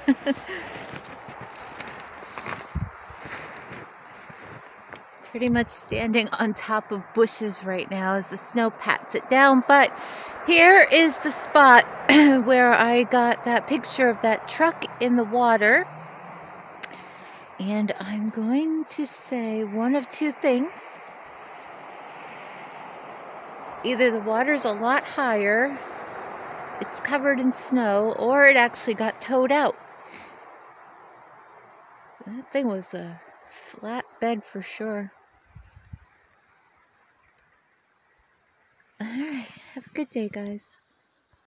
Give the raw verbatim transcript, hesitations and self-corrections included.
Pretty much standing on top of bushes right now as the snow pats it down, but here is the spot where I got that picture of that truck in the water. And I'm going to say one of two things. Either the water's a lot higher, it's covered in snow, or it actually got towed out. That thing was a flat bed for sure. All right, have a good day, guys.